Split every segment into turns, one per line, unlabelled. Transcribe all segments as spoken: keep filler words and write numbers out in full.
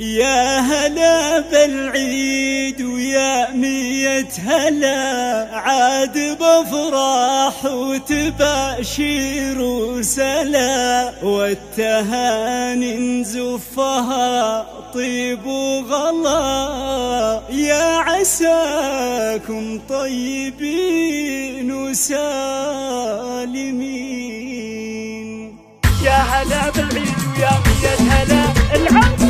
يا هلا بالعيد ويا مية هلا، عاد بفرح وتباشير وسلا، والتهاني نزفها طيب وغلا، يا عساكم طيبين وسالمين.
يا هلا بالعيد ويا مية هلا العود.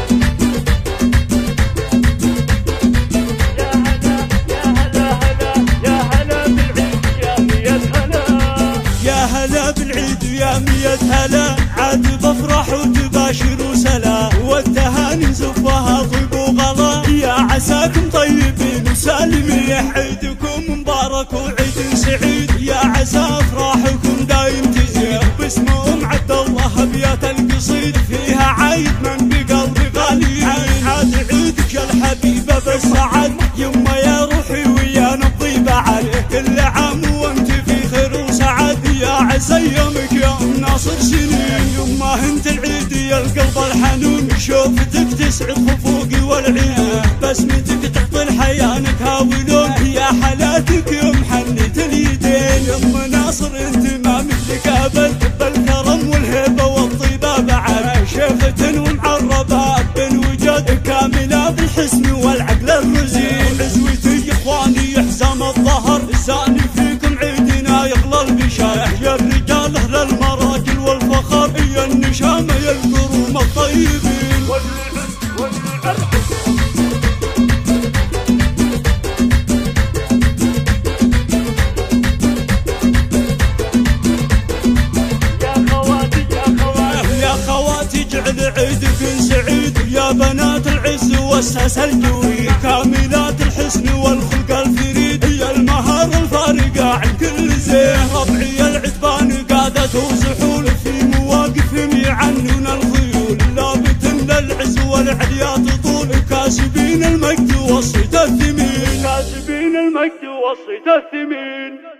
يا مية هلا، عاد بفرح وتباشر وسلا، والتهاني نزفها طيب وغلا، يا عساكم طيبين وسالمين. عيدكم مبارك وعيد سعيد، يا عسى افراحكم دايم تزيد، باسم ام عبد الله ابيات القصيد، فيها عايد من بقلبي غالي. عاد عيدك يا الحبيبه بالسعد، يما يا روحي ويانا الطيبه عليه، كل عام وانت في خير وسعد، يا عسى يومك يا ناصر سنين. يما انت العيد يا القلب الحنون، شوفتك تسعد خفوقي والعين، بسمتك تعطي الحياة نكهة ولون، يا حلاتك يا محنة اليدين. يما ناصر انت ما مثلك ابد، بالكرم والهيبة والطيبة بعد، شيخة ومعربة بالوجود، كاملة بالحسن والعقل الرزين. عزوتي يا اخواني حزام الظهر، ساني فيكم عيدنا يغلى البشار، يا الرجال اهل المراجل والفخر، يا النشامة يا الكروم الطيبين.
يا خواتي يا خواتي
يا خواتي جعل عيدك سعيد، يا بنات العز والساس الجوي، كاملات الحسن والخلق الفريد، يا المهر الفارقة عن كل زين. ربعي العتبان قادته وسحول، في مواقفهم يعنون الخيول، لابت للعز والعليا تطول، كاسبين المجد والصيت الثمين،
كاسبين المجد والصيت الثمين.